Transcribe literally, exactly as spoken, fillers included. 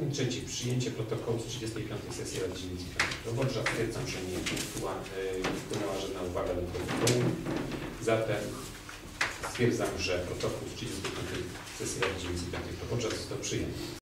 Punkt trzeci. Przyjęcie protokołu z trzydziestej piątej sesji Rady Dzielnicy Robocza. Stwierdzam, że nie wpłynęła żadna uwaga do protokołu. Zatem stwierdzam, że protokół z trzydziestej piątej sesji Rady Dzielnicy Robocza został przyjęty.